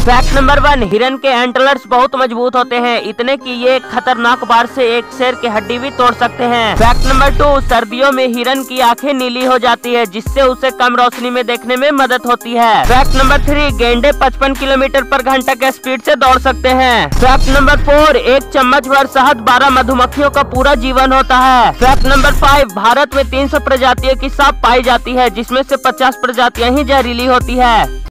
Fact number 1, हिरन के antlers बहुत मजबूत होते हैं, इतने कि ये एक खतरनाक बार से एक शेर की हड्डी भी तोड़ सकते हैं। फैक्ट नंबर 2, सर्दियों में हिरन की आंखें नीली हो जाती है, जिससे उसे कम रोशनी में देखने में मदद होती है। फैक्ट नंबर 3, गेंडे 55 किलोमीटर पर घंटा के स्पीड से दौड़ सकते हैं। फैक्ट नंबर 4, एक चम्मच भर शहद 12 मधुमक्खियों का पूरा जीवन होता है। फैक्ट नंबर 5, भारत में 300 प्रजातियों की सांप पाई जाती है, जिसमें से 50 प्रजातियां ही जहरीली होती है।